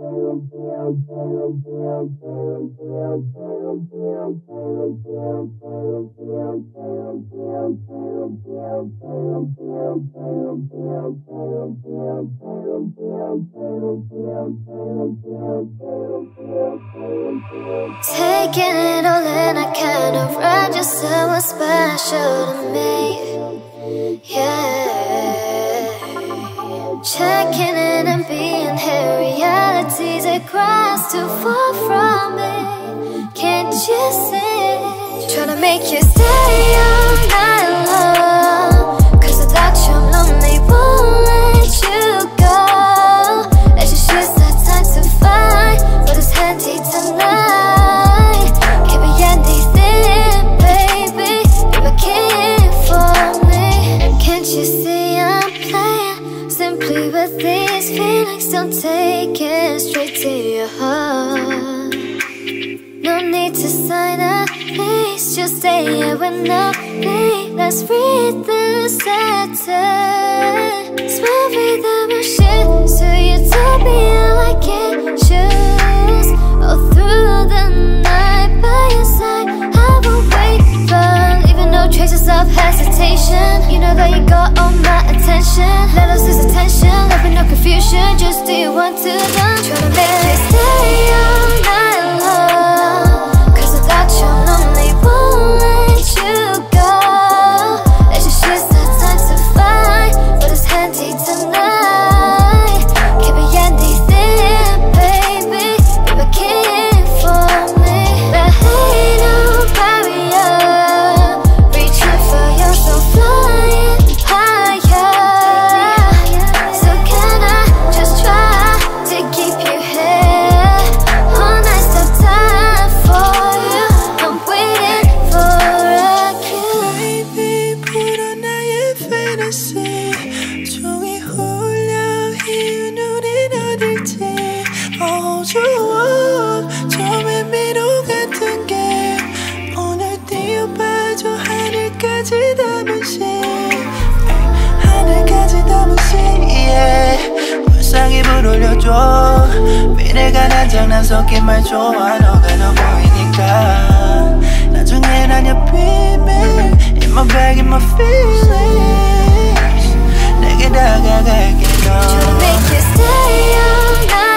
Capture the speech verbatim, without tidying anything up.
Taking it all in, I kind of run just someone special to me. Yeah. Checking in and being here, reality's across too far from me. Can't you see? Trying to make you stay all night long, cause without you I'm lonely, won't let you go. It's just use that time to find what is handy tonight. Can't be anything, baby, you're my king for me. And can't you see I'm playing simply with these feelings? Don't take it straight to your heart. No need to sign a lease, just stay here with no me. Let's read the sentence. Smell me the machine to Utopia like it choose. All through the night by your side I will wait, but leaving no traces of hesitation. You know that you got all my attention. Let us lose attention, left with no confusion. Just do you want to know? Trying to make me stay all night long, cause without you I'm lonely, won't let you go. Let's just use that time to find what is handy tonight. Can't be anything, baby, you're my king for me. There ain't no barrier, reaching for your soul, flying higher. So can I just try to keep you here all night? Stop time for you, I'm waiting for a cue. Baby, 불어 나의 fantasy. 종이 홀려 이 눈이 어딜지. Hold you up, 처음에 미로 같은 게 오늘 띄워봐줘. 하늘까지 담으신, 하늘까지 담으신, yeah. 불쌍히 불 올려줘. 미래가 난 장난 섞인 말 좋아. 너가 너 보이니까 나중에 난 your 비밀. In my bag, in my feelings. 내게 다가갈게 너. Trying to make you stay all night